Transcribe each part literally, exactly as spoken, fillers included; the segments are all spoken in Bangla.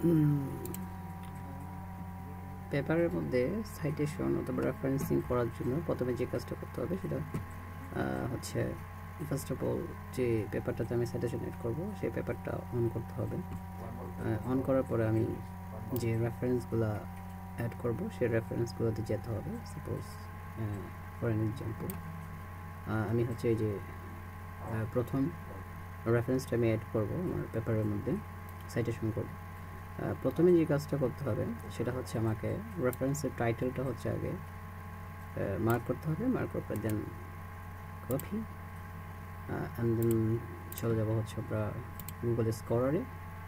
পেপারের মধ্যে সাইটেশন অথবা রেফারেন্সিং করার জন্য প্রথমে যে কাজটা করতে হবে সেটা হচ্ছে ফার্স্ট অফ অল যে পেপারটাতে আমি সাইটেশন এড করব সেই পেপারটা অন করতে হবে। অন করার পরে আমি যে রেফারেন্সগুলো অ্যাড করব সেই রেফারেন্সগুলোতে যেতে হবে। সাপোজ ফর অ্যান এক্সাম্পল আমি হচ্ছে এই যে প্রথম রেফারেন্সটা আমি অ্যাড করব আমার পেপারের মধ্যে সাইটেশন করব। প্রথমে যে কাজটা করতে হবে সেটা হচ্ছে আমাকে রেফারেন্সের টাইটেলটা হচ্ছে আগে মার্ক করতে হবে। মার্ক করার পর দেন কপি অ্যান্ড দেন চলে যাব হচ্ছে আমরা গুগল স্কলারে।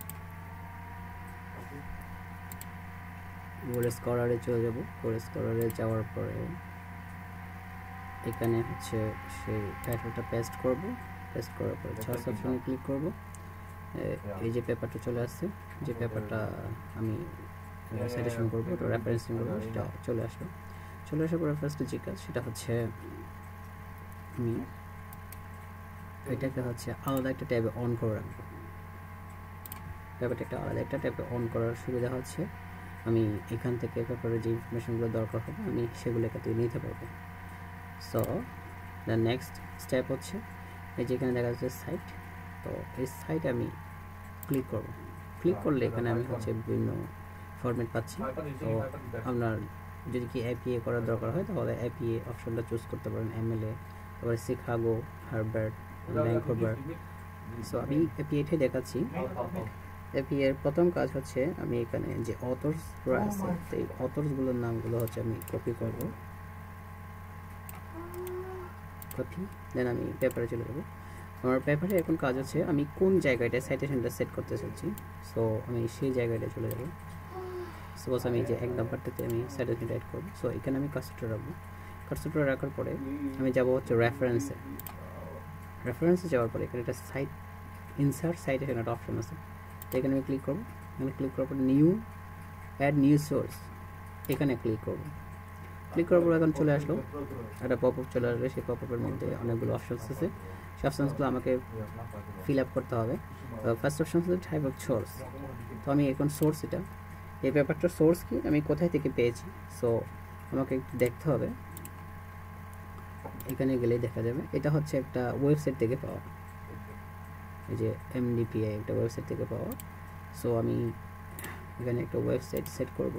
গুগল স্কলারে চলে যাব। গুগল স্কলারে যাওয়ার পরে এখানে হচ্ছে সেই টাইটেলটা পেস্ট করব। পেস্ট করার পরে সার্চ অপশনে ক্লিক করব। এই যে পেপারটা চলে আসছে, যে পেপারটা আমি সাইটেশন করবো তো রেফারেন্সিং করবো সেটা চলে আসলো। চলে আসার পরে ফার্স্টে যে কাজ সেটা হচ্ছে আমি এটাকে হচ্ছে আলাদা একটা ট্যাবে অন করে রাখবো। পেপারটা একটা আলাদা একটা ট্যাবে অন করার সুবিধা হচ্ছে আমি এখান থেকে পেপারের যে ইনফরমেশনগুলো দরকার হবে আমি সেগুলো এখান থেকে নিতে পারবো। সো দ্য নেক্সট স্টেপ হচ্ছে এই যেখানে দেখা যাচ্ছে সাইট, তো এই সাইট আমি ক্লিক করব। ক্লিক করলে এখানে আমি হচ্ছে বিভিন্ন ফরম্যাট পাচ্ছি। তো আপনার যদি কি এপিএ করার দরকার হয় তাহলে এপিএ অপশনটা চুজ করতে পারেন। এমএলএ, তারপরে শিকাগো, হার্ভার্ড, ভ্যানকুভার। সো আমি এপিএটাই দেখাচ্ছি। এপিএ এর প্রথম কাজ হচ্ছে আমি এখানে যে অথর্সগুলো আছে সেই অথর্সগুলোর নামগুলো হচ্ছে আমি কপি করব। কপি দেন আমি পেপারে চলে যাব। আমার পেপারে এখন কাজ হচ্ছে আমি কোন জায়গাটায় সাইটেশনটা সেট করতে চাচ্ছি। সো আমি সেই জায়গাটায় চলে যাব। সাপোজ আমি যে এক নাম্বারটাতে আমি সাইটেশনটা অ্যাড করব। সো এখানে আমি কার্সরটা রাখবো। কার্সরটা রাখার পরে আমি যাব হচ্ছে রেফারেন্সে। রেফারেন্সে যাওয়ার পরে এখানে একটা সাইট ইনসার্ট সাইটেশন একটা অপশন আছে, তো এখানে আমি ক্লিক করব। এখানে ক্লিক করার পরে নিউ অ্যাড নিউ সোর্স এখানে ক্লিক করব। ক্লিক করার পর এখন চলে আসলো একটা পপ আপ চলে আসবে। সেই পপ আপের মধ্যে অনেকগুলো অপশনস আছে। সেই অপশনসগুলো আমাকে ফিল আপ করতে হবে। ফার্স্ট অপশন হচ্ছে টাইপ অফ সোর্স। তো আমি এখন সোর্স এটা এই পেপারটার সোর্স কি আমি কোথায় থেকে পেয়েছি সো আমাকে একটু দেখতে হবে। এখানে গেলেই দেখা যাবে এটা হচ্ছে একটা ওয়েবসাইট থেকে পাওয়া, এই যে এমডিপিআই একটা ওয়েবসাইট থেকে পাওয়া। সো আমি এখানে একটা ওয়েবসাইট সেট করব।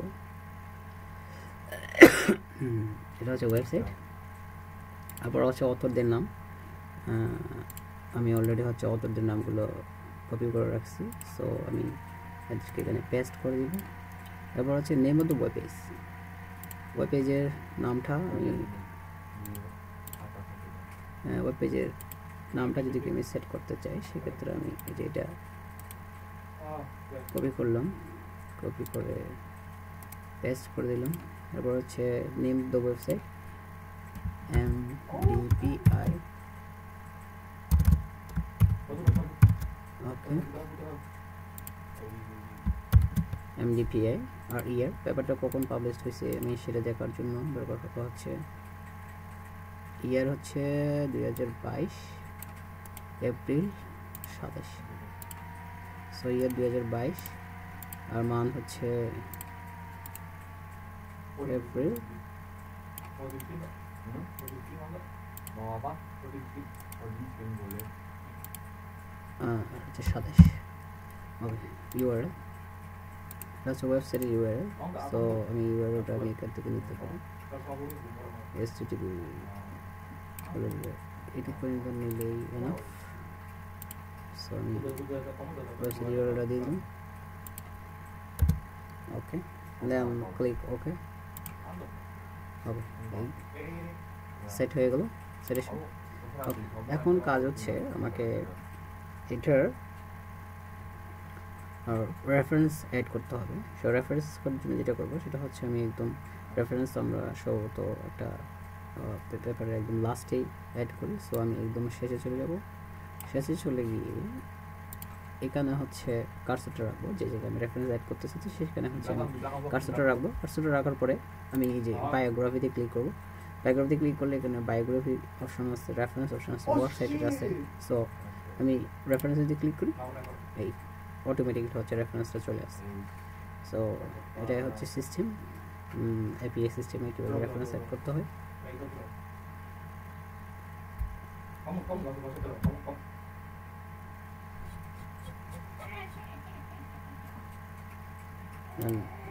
এটা হচ্ছে ওয়েবসাইট। তারপর হচ্ছে অথরদের নাম, আমি অলরেডি হচ্ছে অথরদের নামগুলো কপি করে রাখছি। সো আমি এখানে পেস্ট করে দিব। এরপর হচ্ছে name of the web page. Web পেজের নামটা আমি ওয়েব পেজের নামটা যদি আমি সেট করতে চাই সেক্ষেত্রে আমি এই যে এটা কপি করলাম, কপি করে পেস্ট করে দিলাম। এরপর হচ্ছে name the website M DPI. Okay, MDPI আর ইয়ার পেপারটা কখন পাবলিশ হয়েছে আমি সেটা দেখার জন্য ব্যবহার করা হচ্ছে। ইয়ার হচ্ছে দুই হাজার বাইশ এপ্রিল সাতাশ। সো ইয়ার দুই হাজার বাইশ আর মান হচ্ছে এপ্রিল হচ্ছে সাতাশ। ওকে, ইউআরএল হচ্ছে ওয়েবসাইটের ইউআরএল। সো আমি ইউআরএলটা আমি এখান থেকে নিতে পারি। এসটিটিপি এটু পর্যন্ত নিলেই এনাফ। সো আমি ওয়েবসাইট ইউআরএলটা দিয়ে দিই। ওকে, দেন ক্লিক ওকে। ওকে, সেট হয়ে গেল সেটেশন। ওকে, এখন কাজ হচ্ছে আমাকে এটার রেফারেন্স অ্যাড করতে হবে। সো রেফারেন্স করার জন্য যেটা করবো সেটা হচ্ছে আমি একদম রেফারেন্স আমরা সম্ভবত একটা পেপারে একদম লাস্টেই অ্যাড করি। সো আমি একদম শেষে চলে যাব। শেষে চলে গিয়ে এখানে হচ্ছে কার্সরটা রাখবো, যে জায়গায় আমি রেফারেন্স অ্যাড করতে চাচ্ছি সেখানে হচ্ছে আমি কার্সরটা রাখবো। কার্সরটা রাখার পরে আমি এই যে বায়োগ্রাফিতে ক্লিক করবো। বায়োগ্রাফিতে ক্লিক করলে এখানে বায়োগ্রাফি অপশন আছে, রেফারেন্স অপশন আছে, ওয়েবসাইটের আছে। সো আমি রেফারেন্সে যদি ক্লিক করি এই অটোমেটিক হচ্ছে রেফারেন্সটা চলে আসে। সো এটাই হচ্ছে সিস্টেম, এপিআই সিস্টেমে কীভাবে রেফারেন্স সেট করতে হয়। And